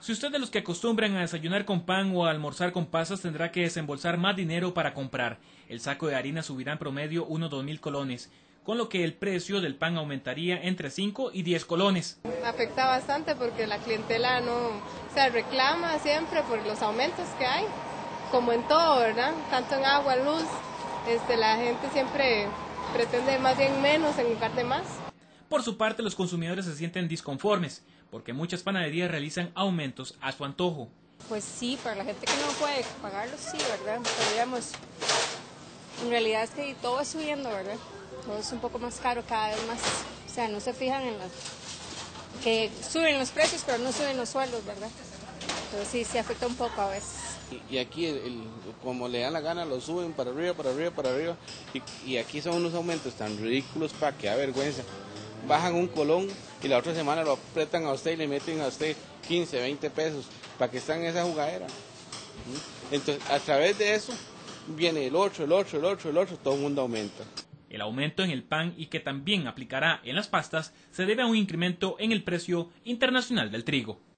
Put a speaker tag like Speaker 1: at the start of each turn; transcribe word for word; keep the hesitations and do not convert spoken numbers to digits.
Speaker 1: Si usted es de los que acostumbran a desayunar con pan o a almorzar con pasas, tendrá que desembolsar más dinero para comprar. El saco de harina subirá en promedio unos dos mil colones, con lo que el precio del pan aumentaría entre cinco y diez colones.
Speaker 2: Afecta bastante porque la clientela no, o sea, reclama siempre por los aumentos que hay, como en todo, ¿verdad? Tanto en agua, luz, este, la gente siempre pretende más bien menos en lugar de más.
Speaker 1: Por su parte, los consumidores se sienten disconformes, porque muchas panaderías realizan aumentos a su antojo.
Speaker 3: Pues sí, para la gente que no puede pagarlo, sí, ¿verdad? Pero digamos, en realidad es que todo va subiendo, ¿verdad? Todo es un poco más caro cada vez más. O sea, no se fijan en las... que suben los precios, pero no suben los sueldos, ¿verdad? Entonces sí, se afecta un poco a veces.
Speaker 4: Y aquí, el, el, como le dan la gana, lo suben para arriba, para arriba, para arriba. Y, y aquí son unos aumentos tan ridículos para que da vergüenza. Bajan un colón y la otra semana lo apretan a usted y le meten a usted quince, veinte pesos para que estén en esa jugadera. Entonces, a través de eso, viene el otro, el otro, el otro, el otro, todo el mundo aumenta.
Speaker 1: El aumento en el pan, y que también aplicará en las pastas, se debe a un incremento en el precio internacional del trigo.